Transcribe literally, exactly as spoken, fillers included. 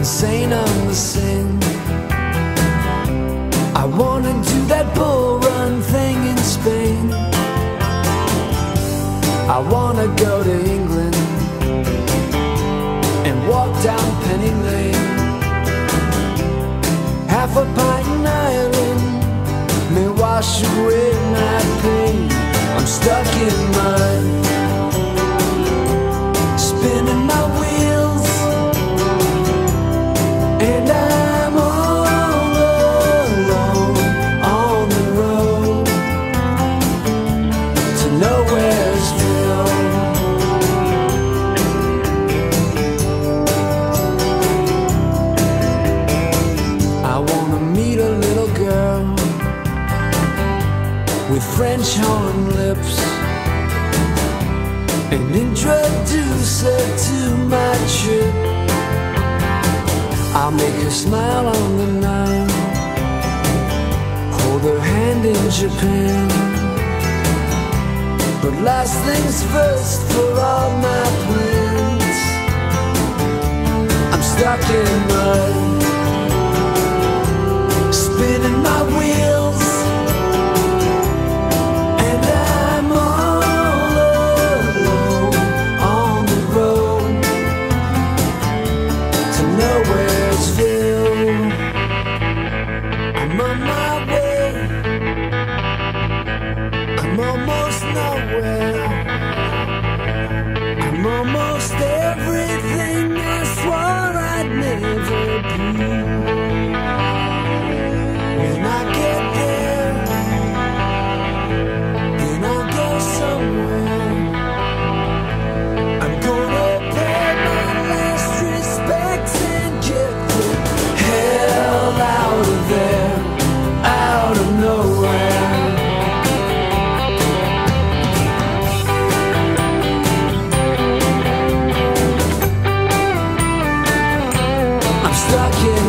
insane on the sing. I wanna do that bull run thing in Spain. I wanna go to England and walk down Penny Lane. Half a pint in Ireland may wash away my pain. I'm stuck in mud, spinning my wheels, and I'm all alone on the road to Nowheresville. I wanna meet a little girl with French horn lips and introduce her to my trip. I'll make her smile on the Nile, hold her hand in Japan. But last things first for all my plans. I'm stuck in mud, spinning my wheels, and I'm all alone on the road to Nowheresville. I'm on my way, I'm almost nowhere. I'm almost everything I swore I'd never be. When I get there, then I'll go somewhere. I'm gonna pay my last respects and get the hell out of there, out of nowhere. I'm stuck in